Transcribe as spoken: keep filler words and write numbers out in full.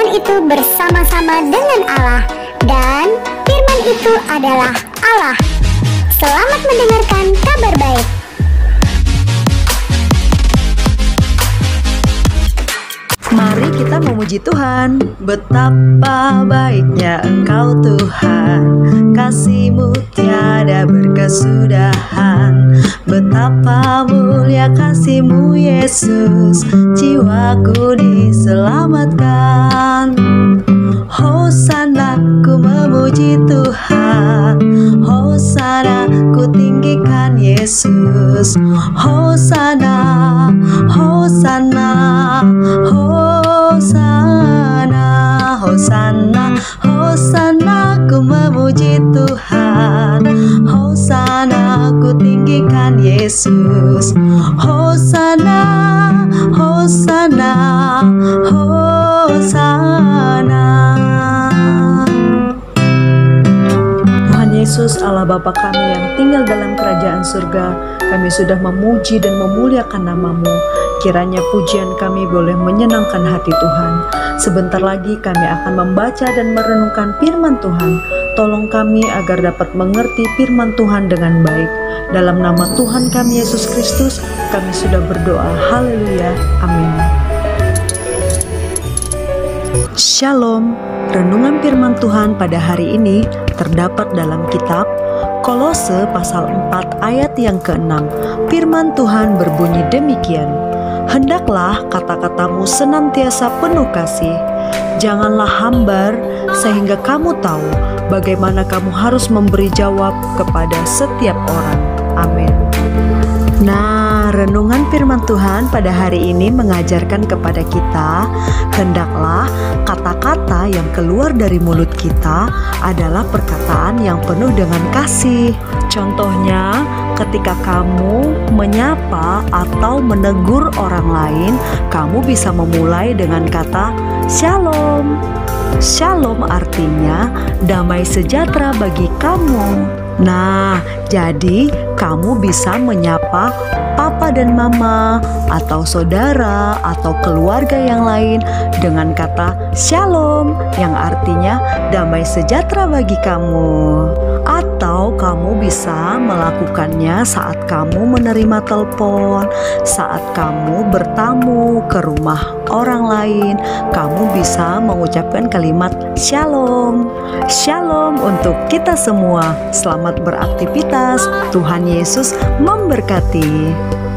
itu bersama-sama dengan Allah, dan firman itu adalah Allah. Selamat mendengarkan kabar baik. Mari kita memuji Tuhan. Betapa baiknya Engkau Tuhan, kasih-Mu tiada berkesudahan. Betapa mulia kasih-Mu Yesus, jiwaku diselamatkan. Hosana, ku memuji Tuhan. Hosana, ku tinggikan Yesus. Hosana, Hosana, Hosana, Hosana, Hosana, ku memuji Tuhan. Hosana, ku tinggikan Yesus. Hosana, Hosana, Hosana. Tuhan Yesus, Allah Bapa kami yang tinggal dalam kerajaan surga, kami sudah memuji dan memuliakan nama-Mu. Kiranya pujian kami boleh menyenangkan hati Tuhan. Sebentar lagi kami akan membaca dan merenungkan firman Tuhan. Tolong kami agar dapat mengerti firman Tuhan dengan baik. Dalam nama Tuhan kami Yesus Kristus, kami sudah berdoa. Haleluya. Amin. Shalom. Renungan firman Tuhan pada hari ini terdapat dalam kitab Kolose pasal empat ayat yang keenam. Firman Tuhan berbunyi demikian: hendaklah kata-katamu senantiasa penuh kasih, janganlah hambar, sehingga kamu tahu bagaimana kamu harus memberi jawab kepada setiap orang. Amin. Nah, renungan firman Tuhan pada hari ini mengajarkan kepada kita, hendaklah kata-kata yang keluar dari mulut kita adalah perkataan yang penuh dengan kasih. Contohnya, ketika kamu menyapa atau menegur orang lain, kamu bisa memulai dengan kata Shalom. Shalom artinya damai sejahtera bagi kamu. Nah, jadi kamu bisa menyapa papa dan mama atau saudara atau keluarga yang lain dengan kata Shalom, yang artinya damai sejahtera bagi kamu. Atau kamu bisa melakukannya saat kamu menerima telepon, saat kamu bertamu ke rumah orang lain, kamu bisa mengucapkan kalimat Shalom. Shalom untuk kita semua. Selamat beraktivitas. Tuhan Yesus memberkati.